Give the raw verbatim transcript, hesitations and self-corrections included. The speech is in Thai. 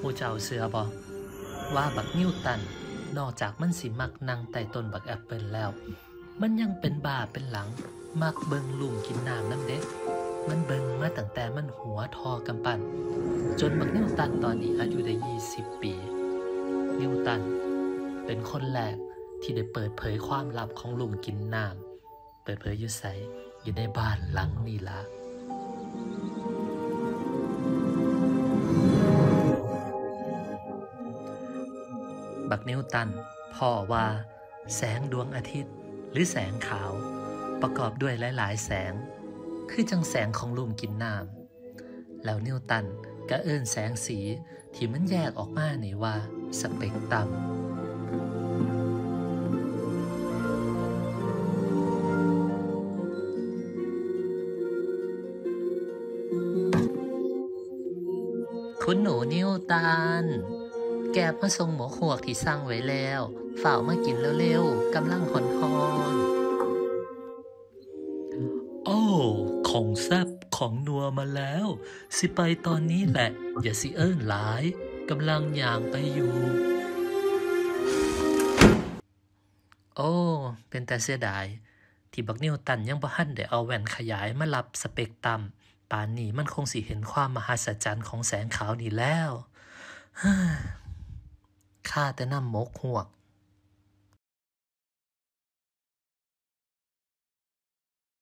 ผู้เจ้าเสือบ่ว่าบักนิวตันนอกจากมันสิมักนั่งใต้ต้นบักแอปเปิลแล้วมันยังเป็นบ้าเป็นหลังมักเบิงลุงกินน้ำน้ำเด็กมันเบิงมาตั้งแต่มันหัวทอกำปั้นจนบักนิวตันตอนนี้อายุได้ยี่สิบปีนิวตันเป็นคนแรกที่ได้เปิดเผยความลับของลุงกินน้ำเปิดเผยอยู่ไสอยู่ในบ้านหลังนี้ล่ะบักนิวตันพ่อว่าแสงดวงอาทิตย์หรือแสงขาวประกอบด้วยหลายๆแสงคือจังแสงของลุงกินน้ำแล้วนิวตันก็เอิ้นแสงสีที่มันแยกออกมานี่ว่าสเปกตรัมคุณหนูนิวตันแกบมาส่งหมูหวกที่สั่งไว้แล้วฝ่าวมากินเร็วๆกำลังหอนๆโอ้ของแซ่บของนัวมาแล้วสิไปตอนนี้แหละอย่าสิเอิ้นหลายกำลังย่างไปอยู่โอ้เป็นแต่เสียดายที่บักนิวตันยังบ่ทันได้เอาแว่นขยายมารับสเปกตรัมป่านนี้มันคงสิเห็นความมหัศจรรย์ของแสงขาวนี่แล้วข้าแต่น้ำมกหวก